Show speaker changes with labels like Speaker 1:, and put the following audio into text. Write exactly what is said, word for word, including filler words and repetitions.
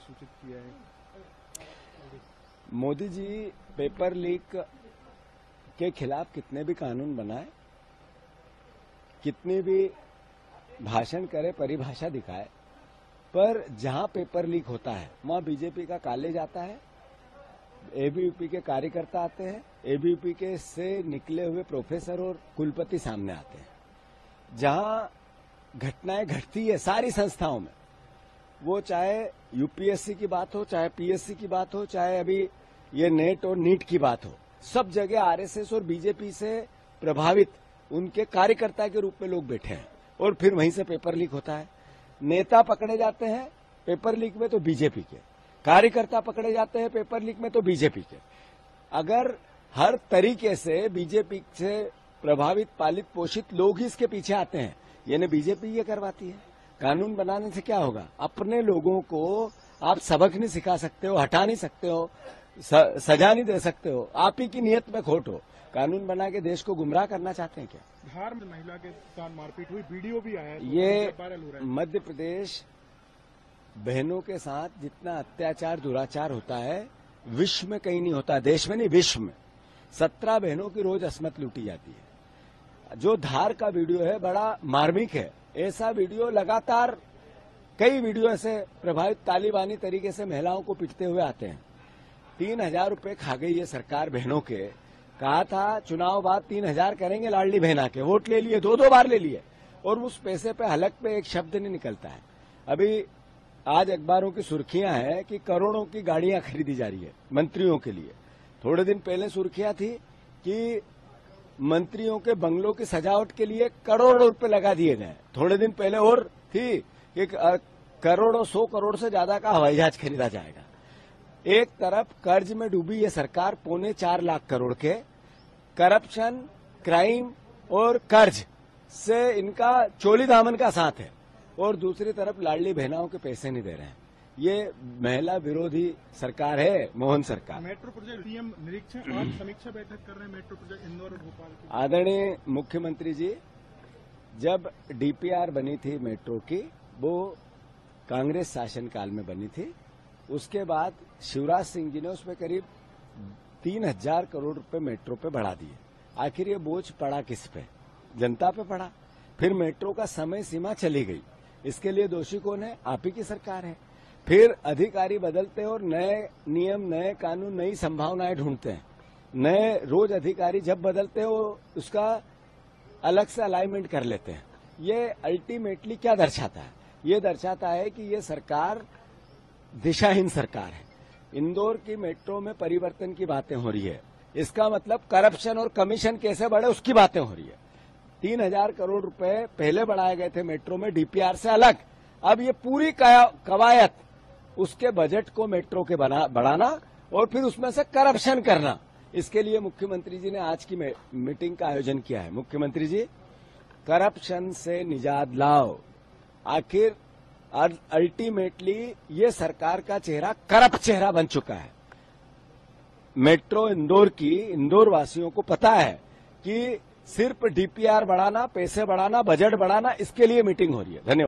Speaker 1: सूचित किया है।
Speaker 2: मोदी जी पेपर लीक के खिलाफ कितने भी कानून बनाए, कितनी भी भाषण करे, परिभाषा दिखाए, पर जहां पेपर लीक होता है वहां बीजेपी का कॉलेज आता है, एबीवीपी के कार्यकर्ता आते हैं, एबीवीपी के से निकले हुए प्रोफेसर और कुलपति सामने आते हैं। जहां घटनाएं घटती है सारी संस्थाओं में, वो चाहे यूपीएससी की बात हो, चाहे पीएससी की बात हो, चाहे अभी ये नेट और नीट की बात हो, सब जगह आरएसएस और बीजेपी से प्रभावित उनके कार्यकर्ता के रूप में लोग बैठे हैं और फिर वहीं से पेपर लीक होता है। नेता पकड़े जाते हैं पेपर लीक में तो बीजेपी के, कार्यकर्ता पकड़े जाते हैं पेपर लीक में तो बीजेपी के। अगर हर तरीके से बीजेपी से प्रभावित पालित पोषित लोग ही इसके पीछे आते हैं, यानी बीजेपी ये करवाती है। कानून बनाने से क्या होगा? अपने लोगों को आप सबक नहीं सिखा सकते हो, हटा नहीं सकते हो, सजा नहीं दे सकते हो, आप ही की नियत में खोट हो। कानून बना के देश को गुमराह करना चाहते हैं क्या?
Speaker 1: बिहार में महिला के साथ मारपीट हुई, वीडियो भी आया है, तो
Speaker 2: ये मध्य प्रदेश बहनों के साथ जितना अत्याचार दुराचार होता है विश्व में कहीं नहीं होता, देश में नहीं विश्व में। सत्रह बहनों की रोज अस्मत लूटी जाती है। जो धार का वीडियो है बड़ा मार्मिक है। ऐसा वीडियो लगातार कई वीडियो ऐसे प्रभावित तालिबानी तरीके से महिलाओं को पिटते हुए आते हैं। तीन हजार रूपये खा गई ये सरकार बहनों के। कहा था चुनाव बाद तीन हजार करेंगे लाडली बहना के, वोट ले लिए, दो दो बार ले लिए, और उस पैसे पे हलक पे एक शब्द नहीं निकलता है। अभी आज अखबारों की सुर्खियां हैं कि करोड़ों की गाड़ियां खरीदी जा रही है मंत्रियों के लिए। थोड़े दिन पहले सुर्खियां थी कि मंत्रियों के बंगलों की सजावट के लिए करोड़ों रुपए लगा दिए गए। थोड़े दिन पहले और थी कि करोड़ों सौ करोड़ से ज्यादा का हवाई जहाज खरीदा जाएगा। एक तरफ कर्ज में डूबी ये सरकार पौने चार लाख करोड़ के, करप्शन, क्राइम और कर्ज से इनका चोली दामन का साथ है, और दूसरी तरफ लाडली बहनाओं के पैसे नहीं दे रहे हैं। ये महिला विरोधी सरकार है मोहन सरकार।
Speaker 1: मेट्रो प्रोजेक्ट सीएम निरीक्षण और समीक्षा बैठक कर रहे हैं मेट्रो प्रोजेक्ट इंदौर और भोपाल की।
Speaker 2: आदरणीय मुख्यमंत्री जी, जब डीपीआर बनी थी मेट्रो की, वो कांग्रेस शासनकाल में बनी थी। उसके बाद शिवराज सिंह जी ने उसमें करीब तीन हजार करोड़ रुपए मेट्रो पे बढ़ा दिए। आखिर ये बोझ पड़ा किस पे? जनता पे पड़ा। फिर मेट्रो का समय सीमा चली गई। इसके लिए दोषी कौन है? आप ही की सरकार है। फिर अधिकारी बदलते हैं और नए नियम, नए कानून, नई संभावनाएं ढूंढते हैं। नए रोज अधिकारी जब बदलते हैं वो उसका अलग से अलाइनमेंट कर लेते हैं। ये अल्टीमेटली क्या दर्शाता है? ये दर्शाता है कि ये सरकार दिशाहीन सरकार है। इंदौर की मेट्रो में परिवर्तन की बातें हो रही है, इसका मतलब करप्शन और कमीशन कैसे बढ़े उसकी बातें हो रही है। तीन हजार करोड़ रुपए पहले बढ़ाए गए थे मेट्रो में डीपीआर से अलग। अब ये पूरी कवायद उसके बजट को मेट्रो के बना बढ़ाना और फिर उसमें से करप्शन करना। इसके लिए मुख्यमंत्री जी ने आज की मीटिंग का आयोजन किया है। मुख्यमंत्री जी, करप्शन से निजात लाओ। आखिर अल्टीमेटली ये सरकार का चेहरा करप्ट चेहरा बन चुका है। मेट्रो इंदौर की इंदौर वासियों को पता है कि सिर्फ डीपीआर बढ़ाना, पैसे बढ़ाना, बजट बढ़ाना, इसके लिए मीटिंग हो रही है। धन्यवाद।